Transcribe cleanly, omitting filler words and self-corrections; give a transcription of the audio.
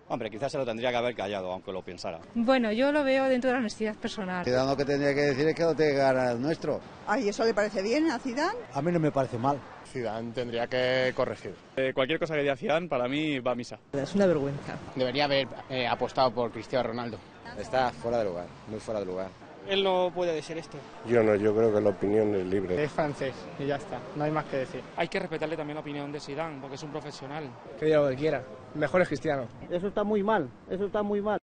Hombre, quizás se lo tendría que haber callado, aunque lo pensara. Bueno, yo lo veo dentro de la honestidad personal. Zidane lo que tendría que decir es que no te gana el nuestro. Ay, ¿eso le parece bien a Zidane? A mí no me parece mal. Zidane tendría que corregir. Cualquier cosa que diga Zidane para mí va a misa. Es una vergüenza. Debería haber apostado por Cristiano Ronaldo. Está fuera de lugar, muy fuera de lugar. Él no puede decir esto. Yo no, yo creo que la opinión es libre. Es francés y ya está, no hay más que decir. Hay que respetarle también la opinión de Zidane, porque es un profesional. Que diga lo que quiera, mejor es Cristiano. Eso está muy mal, eso está muy mal.